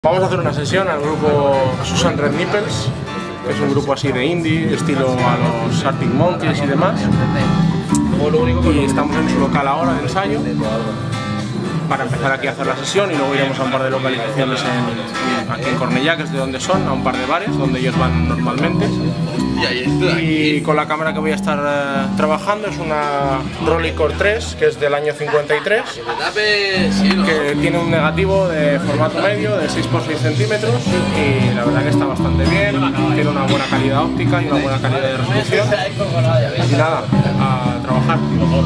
Vamos a hacer una sesión al grupo Susan Red Nipples, que es un grupo así de indie, estilo a los Arctic Monkeys y demás. Y estamos en su local ahora de ensayo para empezar aquí a hacer la sesión, y luego iremos a un par de localizaciones aquí en Cornellà, que es de donde son, a un par de bares donde ellos van normalmente. Y con la cámara que voy a estar trabajando es una Rolleicord 3, que es del año 53, que tiene un negativo de formato medio de 6x6 centímetros, y la verdad que está bastante bien, tiene una buena calidad óptica y una buena calidad de resolución. Y nada, a trabajar.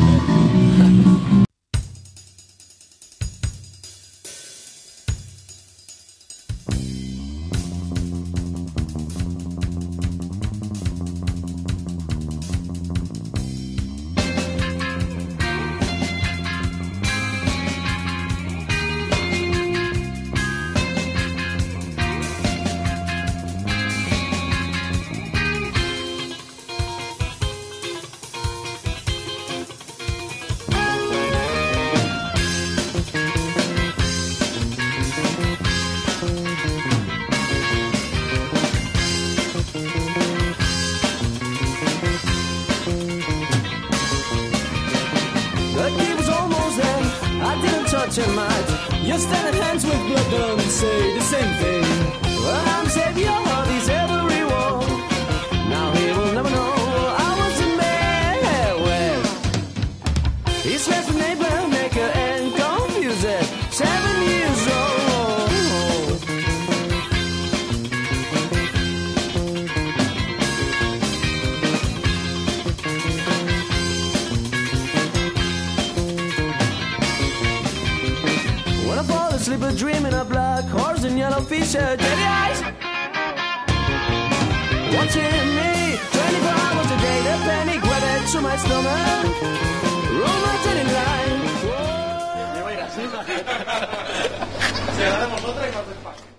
The key was almost there, I didn't touch it much. You're standing hands with blood, don't say the same thing. Well, I'm saving your heart, he's every war. Now he will never know I was a man. Well, he slaps the neighbor, maker and confuser. 7 years old. When I fall asleep, I dream in a black horse and yellow fisher, dirty eyes watching me 24 hours a day. The panic went to my stomach. Rumor telling line. Si ahora hacemos otra y más despacio.